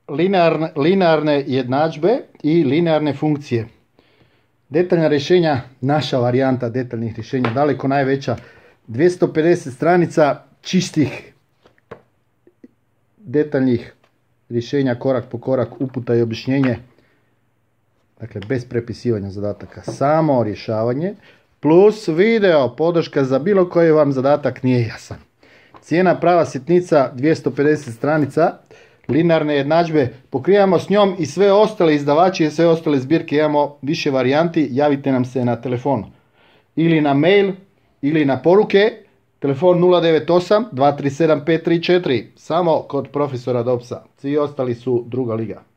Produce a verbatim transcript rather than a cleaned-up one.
linearne, linearne jednadžbe i linearne funkcije. Detaljna rješenja, naša varijanta detaljnih rješenja, daleko najveća, dvjesto pedeset stranica čistih detaljnih rješenja, korak po korak, uputa i objašnjenje. Dakle, bez prepisivanja zadataka, samo rješavanje, plus video, podrška za bilo koji vam zadatak nije jasan. Cijena prava sitnica, dvjesto pedeset stranica, linearne jednadžbe, pokrivamo s njom i sve ostale izdavači i sve ostale zbirke, imamo više varijanti, javite nam se na telefon ili na mail ili na poruke, telefon nula devet osam dva tri sedam pet tri četiri, samo kod profesora Dobsa, svi ostali su druga liga.